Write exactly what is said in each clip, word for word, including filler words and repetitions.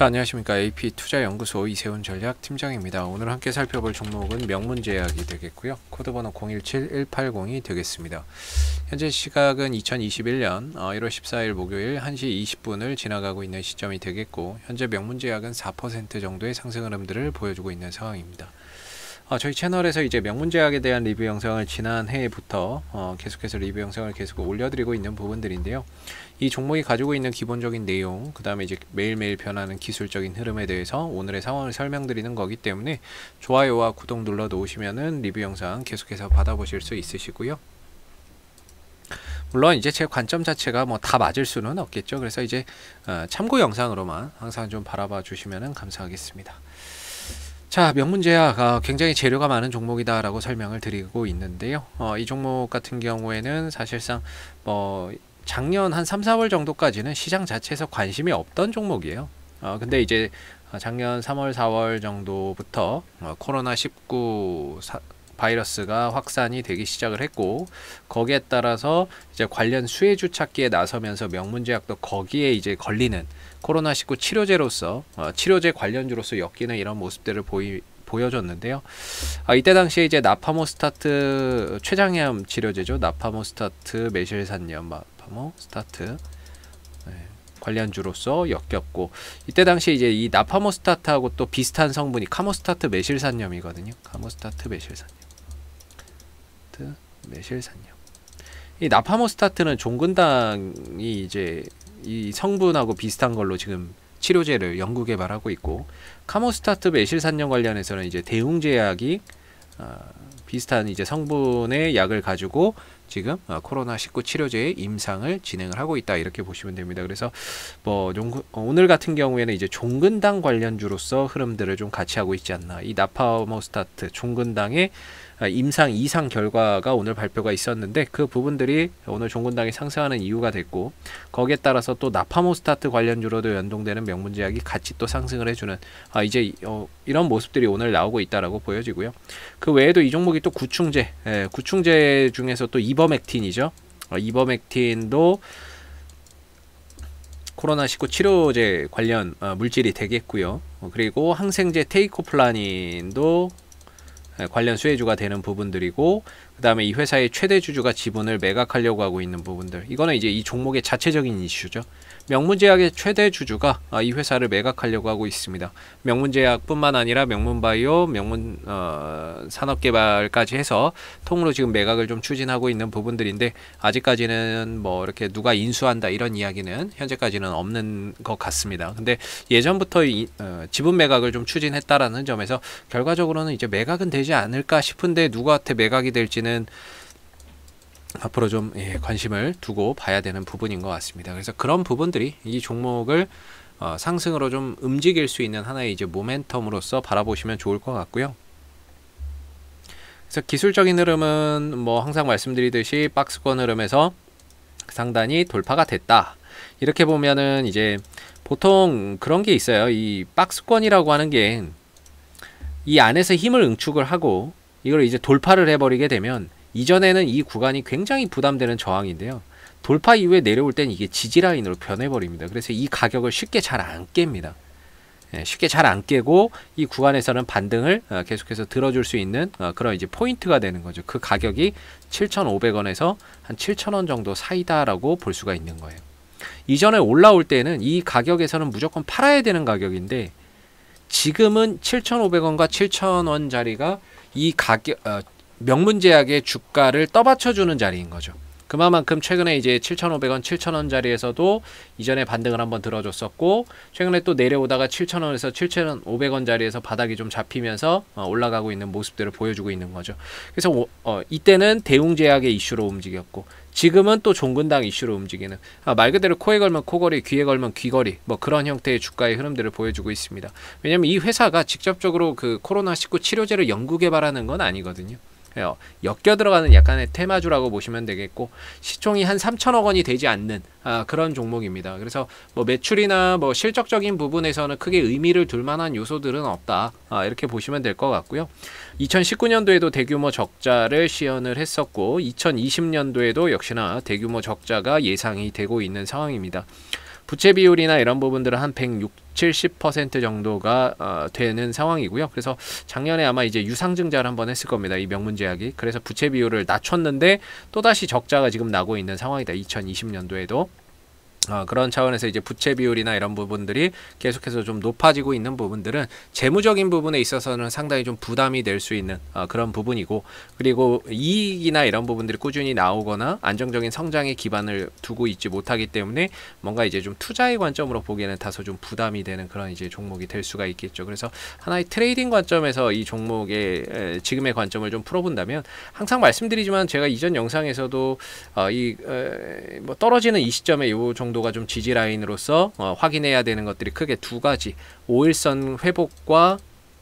자, 안녕하십니까. 에이피투자연구소 이세훈 전략팀장입니다. 오늘 함께 살펴볼 종목은 명문제약이 되겠고요. 코드번호 공일칠 일팔공이 되겠습니다. 현재 시각은 이천이십일년 일월 십사일 목요일 한 시 이십 분을 지나가고 있는 시점이 되겠고, 현재 명문제약은 사 퍼센트 정도의 상승 흐름들을 보여주고 있는 상황입니다. 어, 저희 채널에서 이제 명문제약에 대한 리뷰 영상을 지난해부터 어, 계속해서 리뷰 영상을 계속 올려드리고 있는 부분들인데요. 이 종목이 가지고 있는 기본적인 내용, 그 다음에 이제 매일매일 변하는 기술적인 흐름에 대해서 오늘의 상황을 설명드리는 거기 때문에 좋아요와 구독 눌러 놓으시면은 리뷰 영상 계속해서 받아보실 수 있으시고요. 물론 이제 제 관점 자체가 뭐 다 맞을 수는 없겠죠. 그래서 이제 어, 참고 영상으로만 항상 좀 바라봐 주시면 감사하겠습니다. 자, 명문제약 어, 굉장히 재료가 많은 종목이다 라고 설명을 드리고 있는데요. 어, 이 종목 같은 경우에는 사실상 뭐 작년 한 삼, 사월 정도까지는 시장 자체에서 관심이 없던 종목이에요. 어, 근데 이제 작년 삼월, 사월 정도부터 어, 코로나 십구 사, 바이러스가 확산이 되기 시작을 했고, 거기에 따라서 이제 관련 수혜주 찾기에 나서면서 명문제약도 거기에 이제 걸리는 코로나 십구 치료제로서 어, 치료제 관련주로서 엮이는 이런 모습들을 보이, 보여줬는데요. 아, 이때 당시에 이제 나파모스타트 췌장염 치료제죠. 나파모스타트 메실산염 나파모스타트 네, 관련주로서 엮였고, 이때 당시에 이제 이 나파모스타트하고 또 비슷한 성분이 카모스타트 메실산염이거든요. 카모스타트 메실산염 메실산염. 이 나파모스타트는 종근당이 이제 이 성분하고 비슷한 걸로 지금 치료제를 연구 개발하고 있고, 카모스타트 메실산염 관련해서는 이제 대웅제약이 어, 비슷한 이제 성분의 약을 가지고 지금 어, 코로나 십구 치료제의 임상을 진행을 하고 있다, 이렇게 보시면 됩니다. 그래서 뭐 용, 어, 오늘 같은 경우에는 이제 종근당 관련주로서 흐름들을 좀 같이 하고 있지 않나. 이 나파모스타트 종근당의 임상 이상 결과가 오늘 발표가 있었는데, 그 부분들이 오늘 종근당이 상승하는 이유가 됐고, 거기에 따라서 또 나파모스타트 관련주로도 연동되는 명문제약이 같이 또 상승을 해주는 아, 이제 어, 이런 모습들이 오늘 나오고 있다라고 보여지고요. 그 외에도 이 종목이 또 구충제, 예, 구충제 중에서 또 이버맥틴이죠. 어, 이버맥틴도 코로나 십구 치료제 관련 어, 물질이 되겠고요. 어, 그리고 항생제 테이코플라닌도 관련 수혜주가 되는 부분들이고, 그 다음에 이 회사의 최대 주주가 지분을 매각하려고 하고 있는 부분들, 이거는 이제 이 종목의 자체적인 이슈죠. 명문제약의 최대 주주가 이 회사를 매각하려고 하고 있습니다. 명문제약뿐만 아니라 명문바이오, 명문 어, 산업개발까지 해서 통으로 지금 매각을 좀 추진하고 있는 부분들인데, 아직까지는 뭐 이렇게 누가 인수한다 이런 이야기는 현재까지는 없는 것 같습니다. 근데 예전부터 이, 어, 지분 매각을 좀 추진했다라는 점에서 결과적으로는 이제 매각은 되지 않을까 싶은데, 누구한테 매각이 될지는 앞으로 좀 예, 관심을 두고 봐야 되는 부분인 것 같습니다. 그래서 그런 부분들이 이 종목을 어, 상승으로 좀 움직일 수 있는 하나의 이제 모멘텀으로서 바라보시면 좋을 것 같고요. 그래서 기술적인 흐름은 뭐 항상 말씀드리듯이 박스권 흐름에서 상단이 돌파가 됐다, 이렇게 보면은 이제 보통 그런 게 있어요. 이 박스권이라고 하는 게 이 안에서 힘을 응축을 하고 이걸 이제 돌파를 해버리게 되면, 이전에는 이 구간이 굉장히 부담되는 저항인데요, 돌파 이후에 내려올 땐 이게 지지라인으로 변해버립니다. 그래서 이 가격을 쉽게 잘 안 깹니다. 예, 쉽게 잘 안 깨고 이 구간에서는 반등을 어, 계속해서 들어줄 수 있는 어, 그런 이제 포인트가 되는 거죠. 그 가격이 칠천오백 원에서 한 칠천 원 정도 사이다라고 볼 수가 있는 거예요. 이전에 올라올 때는 이 가격에서는 무조건 팔아야 되는 가격인데, 지금은 칠천오백 원과 칠천 원 자리가 이 가격 어, 명문제약의 주가를 떠받쳐주는 자리인 거죠. 그만큼 최근에 이제 칠천오백 원, 칠천 원 자리에서도 이전에 반등을 한번 들어줬었고, 최근에 또 내려오다가 칠천 원에서 칠천오백 원 자리에서 바닥이 좀 잡히면서 어, 올라가고 있는 모습들을 보여주고 있는 거죠. 그래서 어, 이때는 대웅제약의 이슈로 움직였고, 지금은 또 종근당 이슈로 움직이는 아, 말 그대로 코에 걸면 코걸이, 귀에 걸면 귀걸이, 뭐 그런 형태의 주가의 흐름들을 보여주고 있습니다. 왜냐하면 이 회사가 직접적으로 그 코로나 십구 치료제를 연구 개발하는 건 아니거든요. 엮여 들어가는 약간의 테마주라고 보시면 되겠고, 시총이 한 삼천억 원이 되지 않는 아, 그런 종목입니다. 그래서 뭐 매출이나 뭐 실적적인 부분에서는 크게 의미를 둘 만한 요소들은 없다, 아, 이렇게 보시면 될 것 같고요. 이천십구 년도에도 대규모 적자를 시현을 했었고, 이천이십 년도에도 역시나 대규모 적자가 예상이 되고 있는 상황입니다. 부채 비율이나 이런 부분들은 한 백육십, 칠십 퍼센트 정도가 어, 되는 상황이고요. 그래서 작년에 아마 이제 유상증자를 한번 했을 겁니다. 이 명문제약이. 그래서 부채 비율을 낮췄는데 또다시 적자가 지금 나고 있는 상황이다. 이천이십 년도에도. 어, 그런 차원에서 이제 부채 비율이나 이런 부분들이 계속해서 좀 높아지고 있는 부분들은 재무적인 부분에 있어서는 상당히 좀 부담이 될 수 있는 어, 그런 부분이고, 그리고 이익이나 이런 부분들이 꾸준히 나오거나 안정적인 성장의 기반을 두고 있지 못하기 때문에 뭔가 이제 좀 투자의 관점으로 보기에는 다소 좀 부담이 되는 그런 이제 종목이 될 수가 있겠죠. 그래서 하나의 트레이딩 관점에서 이 종목의 에, 지금의 관점을 좀 풀어본다면, 항상 말씀드리지만 제가 이전 영상에서도 어, 이 에, 뭐 떨어지는 이 시점에 이 종목 정도가 좀 지지 라인으로서 어, 확인해야 되는 것들이 크게 두 가지, 오일선 회복과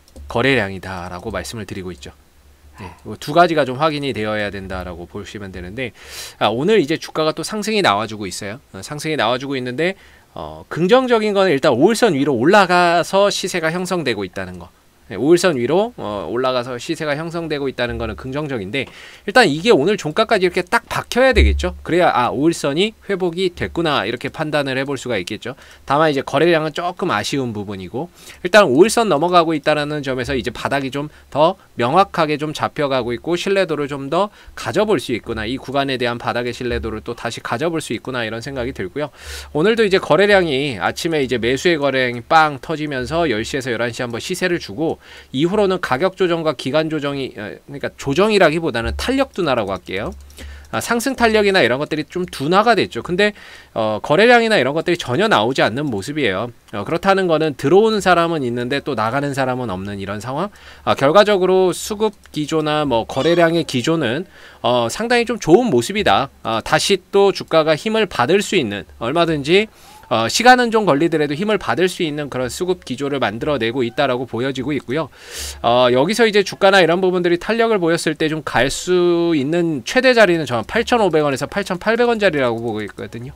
거래량이다 라고 말씀을 드리고 있죠. 네, 두 가지가 좀 확인이 되어야 된다라고 보시면 되는데, 아, 오늘 이제 주가가 또 상승이 나와주고 있어요. 어, 상승이 나와주고 있는데 어, 긍정적인 거는 일단 오일선 위로 올라가서 시세가 형성되고 있다는 거. 오일선 위로 어, 올라가서 시세가 형성되고 있다는 것은 긍정적인데, 일단 이게 오늘 종가까지 이렇게 딱 박혀야 되겠죠. 그래야 아 오일선이 회복이 됐구나 이렇게 판단을 해볼 수가 있겠죠. 다만 이제 거래량은 조금 아쉬운 부분이고, 일단 오일선 넘어가고 있다는 점에서 이제 바닥이 좀 더 명확하게 좀 잡혀가고 있고 신뢰도를 좀 더 가져볼 수 있구나, 이 구간에 대한 바닥의 신뢰도를 또 다시 가져볼 수 있구나 이런 생각이 들고요. 오늘도 이제 거래량이 아침에 이제 매수의 거래량이 빵 터지면서 열 시에서 열한 시 한번 시세를 주고, 이후로는 가격 조정과 기간 조정이, 그러니까 조정이라기보다는 탄력 둔화라고 할게요. 아, 상승 탄력이나 이런 것들이 좀 둔화가 됐죠. 근데 어, 거래량이나 이런 것들이 전혀 나오지 않는 모습이에요. 어, 그렇다는 거는 들어오는 사람은 있는데 또 나가는 사람은 없는 이런 상황. 아, 결과적으로 수급 기조나 뭐 거래량의 기조는 어, 상당히 좀 좋은 모습이다. 아, 다시 또 주가가 힘을 받을 수 있는, 얼마든지 어, 시간은 좀 걸리더라도 힘을 받을 수 있는 그런 수급 기조를 만들어내고 있다라고 보여지고 있고요. 어, 여기서 이제 주가나 이런 부분들이 탄력을 보였을 때 좀 갈 수 있는 최대 자리는 저는 팔천오백 원에서 팔천팔백 원 자리라고 보고 있거든요.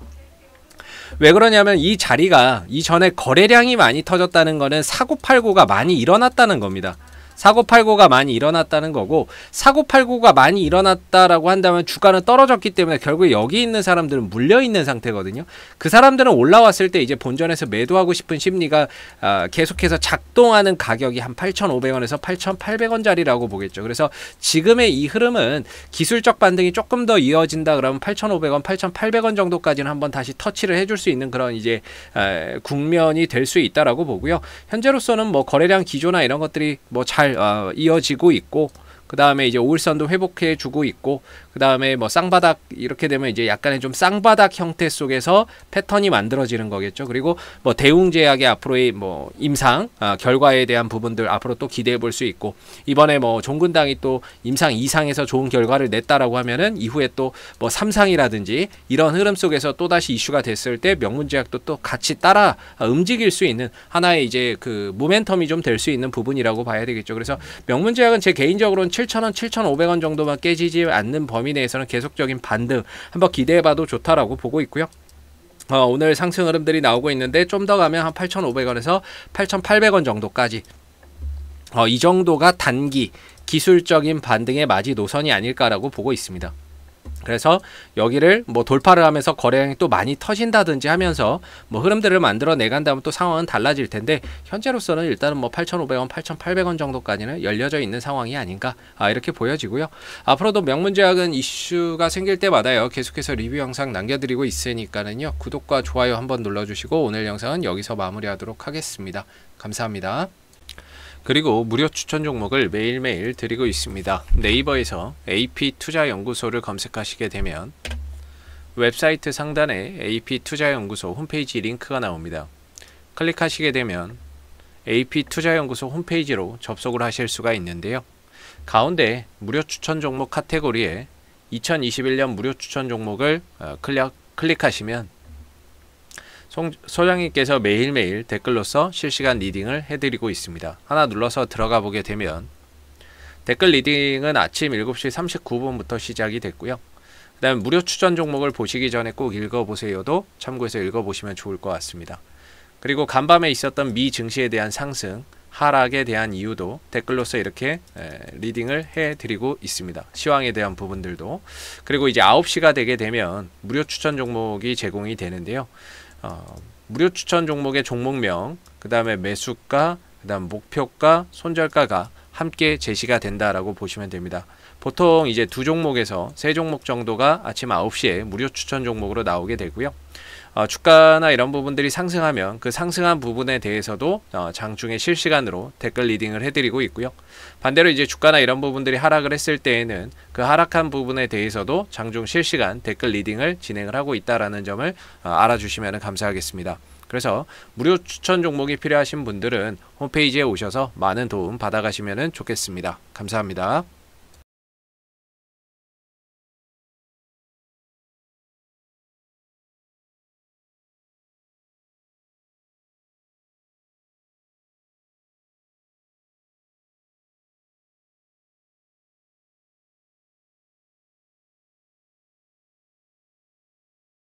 왜 그러냐면 이 자리가 이전에 거래량이 많이 터졌다는 거는 사고팔고가 많이 일어났다는 겁니다. 사고팔고가 많이 일어났다는 거고, 사고팔고가 많이 일어났다라고 한다면 주가는 떨어졌기 때문에 결국 여기 있는 사람들은 물려있는 상태거든요. 그 사람들은 올라왔을 때 이제 본전에서 매도하고 싶은 심리가 아, 계속해서 작동하는 가격이 한 팔천오백 원에서 팔천팔백 원 자리라고 보겠죠. 그래서 지금의 이 흐름은 기술적 반등이 조금 더 이어진다 그러면 팔천오백 원, 팔천팔백 원 정도까지는 한번 다시 터치를 해줄 수 있는 그런 이제 에, 국면이 될 수 있다라고 보고요. 현재로서는 뭐 거래량 기조나 이런 것들이 뭐 잘 어, 이어지고 있고, 그 다음에 이제 오일선도 회복해 주고 있고, 그 다음에 뭐 쌍바닥 이렇게 되면 이제 약간의 좀 쌍바닥 형태 속에서 패턴이 만들어지는 거겠죠. 그리고 뭐 대웅제약의 앞으로의 뭐 임상 아, 결과에 대한 부분들 앞으로 또 기대해 볼 수 있고, 이번에 뭐 종근당이 또 임상 이상에서 좋은 결과를 냈다라고 하면은 이후에 또 뭐 삼상이라든지 이런 흐름 속에서 또 다시 이슈가 됐을 때 명문제약도 또 같이 따라 움직일 수 있는 하나의 이제 그 모멘텀이 좀 될 수 있는 부분이라고 봐야 되겠죠. 그래서 명문제약은 제 개인적으로는 칠천 원, 칠천오백 원 정도만 깨지지 않는 범위 내에서는 계속적인 반등 한번 기대해봐도 좋다라고 보고 있고요. 어, 오늘 상승 흐름들이 나오고 있는데 좀 더 가면 한 팔천오백 원에서 팔천팔백 원 정도까지, 어, 이 정도가 단기 기술적인 반등의 마지 노선이 아닐까라고 보고 있습니다. 그래서 여기를 뭐 돌파를 하면서 거래량이 또 많이 터진다든지 하면서 뭐 흐름들을 만들어 내간다면 또 상황은 달라질 텐데, 현재로서는 일단은 뭐 팔천오백 원, 팔천팔백 원 정도까지는 열려져 있는 상황이 아닌가 아, 이렇게 보여지고요. 앞으로도 명문제약은 이슈가 생길 때마다요 계속해서 리뷰 영상 남겨드리고 있으니까는요 구독과 좋아요 한번 눌러주시고, 오늘 영상은 여기서 마무리하도록 하겠습니다. 감사합니다. 그리고 무료 추천 종목을 매일매일 드리고 있습니다. 네이버에서 에이피투자연구소를 검색하시게 되면 웹사이트 상단에 에이피투자연구소 홈페이지 링크가 나옵니다. 클릭하시게 되면 에이피투자연구소 홈페이지로 접속을 하실 수가 있는데요. 가운데 무료 추천 종목 카테고리에 이천이십일 년 무료 추천 종목을 클릭, 클릭하시면 소장님께서 매일매일 댓글로서 실시간 리딩을 해드리고 있습니다. 하나 눌러서 들어가 보게 되면 댓글 리딩은 아침 일곱 시 삼십구 분부터 시작이 됐고요. 그 다음 무료 추천 종목을 보시기 전에 꼭 읽어보세요도 참고해서 읽어보시면 좋을 것 같습니다. 그리고 간밤에 있었던 미 증시에 대한 상승, 하락에 대한 이유도 댓글로서 이렇게 에, 리딩을 해드리고 있습니다. 시황에 대한 부분들도. 그리고 이제 아홉 시가 되게 되면 무료 추천 종목이 제공이 되는데요. 어, 무료 추천 종목의 종목명, 그 다음에 매수가, 그 다음 목표가, 손절가가 함께 제시가 된다라고 보시면 됩니다. 보통 이제 두 종목에서 세 종목 정도가 아침 아홉 시에 무료 추천 종목으로 나오게 되고요. 어, 주가나 이런 부분들이 상승하면 그 상승한 부분에 대해서도 어, 장중에 실시간으로 댓글 리딩을 해드리고 있고요. 반대로 이제 주가나 이런 부분들이 하락을 했을 때에는 그 하락한 부분에 대해서도 장중 실시간 댓글 리딩을 진행을 하고 있다라는 점을 어, 알아주시면 감사하겠습니다. 그래서 무료 추천 종목이 필요하신 분들은 홈페이지에 오셔서 많은 도움 받아가시면 좋겠습니다. 감사합니다.